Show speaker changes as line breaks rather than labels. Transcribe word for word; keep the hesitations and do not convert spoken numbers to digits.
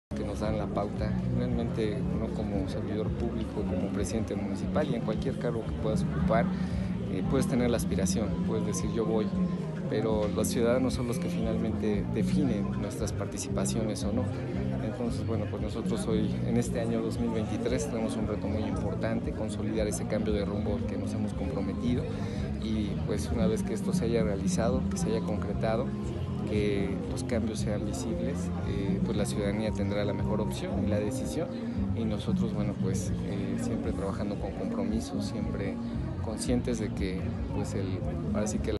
que nos dan la pauta, realmente uno como servidor público, como presidente municipal y en cualquier cargo que puedas ocupar, eh, puedes tener la aspiración, puedes decir yo voy, pero los ciudadanos son los que finalmente definen nuestras participaciones o no. Entonces, bueno, pues nosotros hoy, en este año dos mil veintitrés, tenemos un reto muy importante, consolidar ese cambio de rumbo al que nos hemos comprometido y pues una vez que esto se haya realizado, que se haya concretado, que los cambios sean visibles, eh, pues la ciudadanía tendrá la mejor opción y la decisión y nosotros, bueno, pues eh, siempre trabajando con compromiso, siempre conscientes de que, pues el, ahora sí que